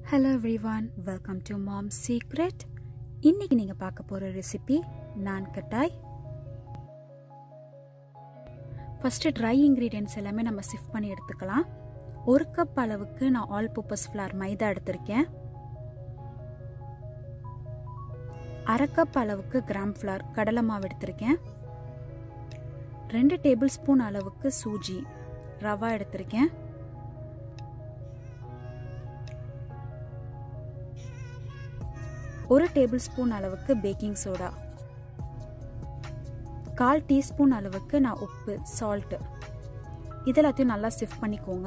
Hello everyone, welcome to Mom's Secret. இன்னைக்கு நீங்க பார்க்க போற recipe Nankhatai. First dry ingredients எல்லாமே நம்ம sift பண்ணி எடுத்துக்கலாம். 1 கப் அளவுக்கு நான் all purpose flour மைதா எடுத்துர்க்கேன். 1/2 கப் அளவுக்கு gram flour கடலை மாவு எடுத்துர்க்கேன். 2 டேபிள்ஸ்பூன் அளவுக்கு சூஜி ரவா எடுத்துர்க்கேன். 1 டேபிள்ஸ்பூன் அளவுக்கு பேக்கிங் சோடா, 1/4 டீஸ்பூன் அளவுக்கு நான் உப்பு சால்ட் இதெல்லாத்தையும் நல்லா சிஃப்ட் பண்ணிக்கோங்க.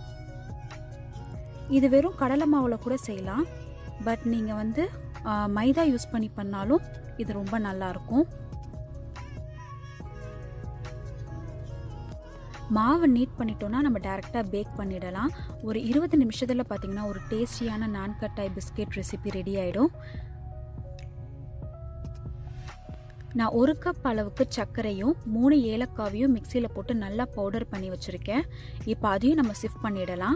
இது வெறும் கடலை மாவுல கூட செய்யலாம், பட் நீங்க வந்து மைதா யூஸ் பண்ணி பண்ணாலும் இது ரொம்ப நல்லா இருக்கும். மாவு நீட் பண்ணிட்டோம்னா நம்ம டைரக்டா பேக் பண்ணிடலாம். ஒரு 20 நிமிஷத்துல பாத்தீங்கன்னா ஒரு டேஸ்டியான Nankhatai பிஸ்கட் ரெசிபி ரெடி ஆயிடும். நான் 1 கப் அளவுக்கு சர்க்கரையும் 3 ஏலக்காவையும் மிக்ஸில போட்டு நல்லா பவுடர் பண்ணி வச்சிருக்கேன். இப்போ அதையும் நம்ம சிஃப்ட் பண்ணிடலாம்.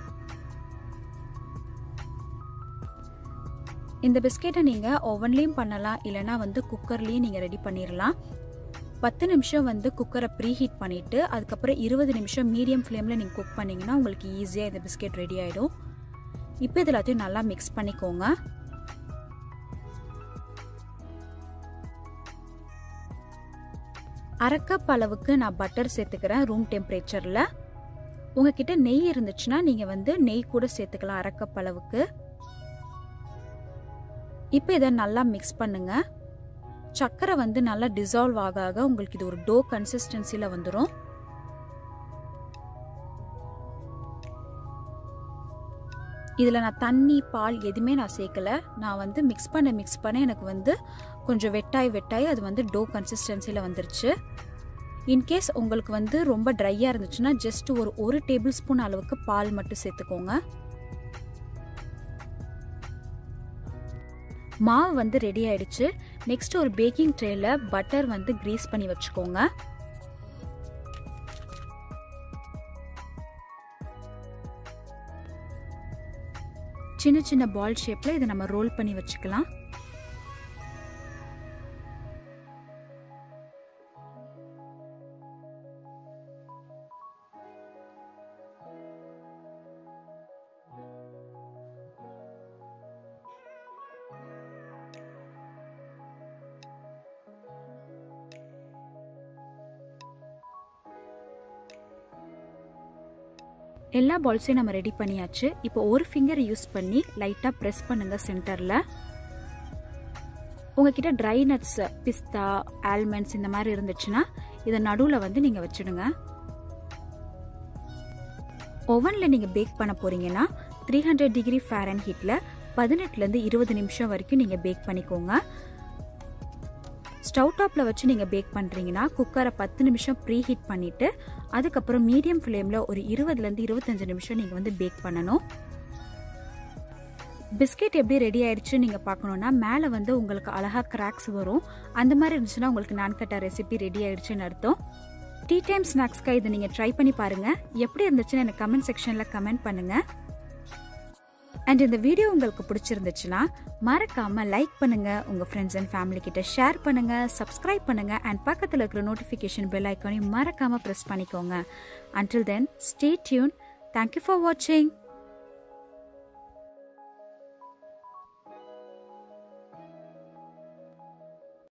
இந்த பிஸ்கெட்டை நீங்க ஓவன்லயும் பண்ணலாம், இல்லனா வந்து குக்கர்லயும் நீங்க ரெடி பண்ணிரலாம். 10 நிமிஷம் வந்து குக்கரை ப்ரீ ஹீட் பண்ணிட்டு அதுக்கப்புறம் 20 நிமிஷம் மீடியம் ஃப்ளேம்ல நீங்க குக் பண்ணீங்கன்னா உங்களுக்கு ஈஸியா இந்த பிஸ்கெட் ரெடி ஆயிடும். இப்போ இது எல்லாத்தையும் நல்லா மிக்ஸ் பண்ணிக்கோங்க. 1/2 கப் அளவுக்கு நான் பட்டர் சேர்த்துக்கிறேன் ரூம் டெம்பரேச்சர்ல. உங்ககிட்ட நெய் இருந்துச்சுன்னா நீங்க வந்து நெய் கூட சேர்த்துக்கலாம் 1/2 கப் அளவுக்கு. இப்போ இதை நல்லா மிக்ஸ் பண்ணுங்க. சக்கரை வந்து நல்லா டிசால்வ் ஆக ஆக உங்களுக்கு இது ஒரு டோ கன்சிஸ்டன்சில வந்துடும். இதுல நான் தண்ணி பால் எதுவுமே நான் சேர்க்கல. நான் வந்து மிக்ஸ் பண்ண எனக்கு வந்து கொஞ்சம் வெட்டாய் அது வந்து டோ கன்சிஸ்டன்சில வந்துருச்சு. இன்கேஸ் உங்களுக்கு வந்து ரொம்ப ட்ரையா இருந்துச்சுன்னா ஜஸ்ட் ஒரு 1 டேபிள் ஸ்பூன் அளவுக்கு பால் மட்டும் சேர்த்துக்கோங்க. மாவு வந்து ரெடி ஆயிடுச்சு. நெக்ஸ்ட் ஒரு பேக்கிங் ட்ரேல பட்டர் வந்து கிரீஸ் பண்ணி வச்சுக்கோங்க. சின்ன சின்ன பால் ஷேப்ல இதை நம்ம ரோல் பண்ணி வச்சுக்கலாம். எல்லா பால்ஸையும் நம்ம ரெடி பண்ணியாச்சு. இப்போ ஒரு ஃபிங்கர் யூஸ் பண்ணி லைட்டா பிரஸ் பண்ணுங்க சென்டர்ல. உங்ககிட்ட ட்ரை நட்ஸ், பிஸ்தா, ஆல்மண்ட்ஸ் இந்த மாதிரி இருந்துச்சுன்னா இதை நடுவுல வந்து நீங்க வச்சிடுங்க. ஓவன்ல நீங்க பேக் பண்ண போறீங்கன்னா 300 டிகிரி ஃபாரன்ஹீட்ல 18ல இருந்து 20 நிமிஷம் வரைக்கும் நீங்க பேக் பண்ணிக்கோங்க. ஸ்டவ் டாப்ல வச்சு நீங்க பேக் பண்றீங்கன்னா குக்கரை 10 நிமிஷம் ப்ரீ ஹீட் பண்ணிட்டு அதுக்கப்புறம் மீடியம் ஃப்ளேம்ல ஒரு 20ல இருந்து 25 நிமிஷம் நீங்க வந்து பேக் பண்ணணும். பிஸ்கெட் எப்படி ரெடி ஆயிடுச்சு நீங்க பார்க்கணும்னா மேல வந்து உங்களுக்கு அழகா கிராக்ஸ் வரும். அந்த மாதிரி இருந்துச்சுன்னா உங்களுக்கு Nankhatai ரெசிபி ரெடி ஆயிடுச்சுன்னு அர்த்தம். டீ டைம் ஸ்நாக்ஸ்க்கு இதை நீங்க ட்ரை பண்ணி பாருங்க. எப்படி இருந்துச்சுன்னு எனக்கு கமெண்ட் செக்ஷன்ல கமெண்ட் பண்ணுங்க. அண்ட் இந்த வீடியோ உங்களுக்கு பிடிச்சிருந்துச்சுன்னா மறக்காம லைக் பண்ணுங்க, உங்க ஃப்ரெண்ட்ஸ் அண்ட் ஃபேமிலி கிட்ட ஷேர் பண்ணுங்க, சப்ஸ்கிரைப் பண்ணுங்க அண்ட் பக்கத்துல இருக்கிற நோட்டிஃபிகேஷன் பெல் ஐகானையும் மறக்காம பிரஸ் பண்ணிக்கோங்க. Until then, stay tuned. Thank you for watching.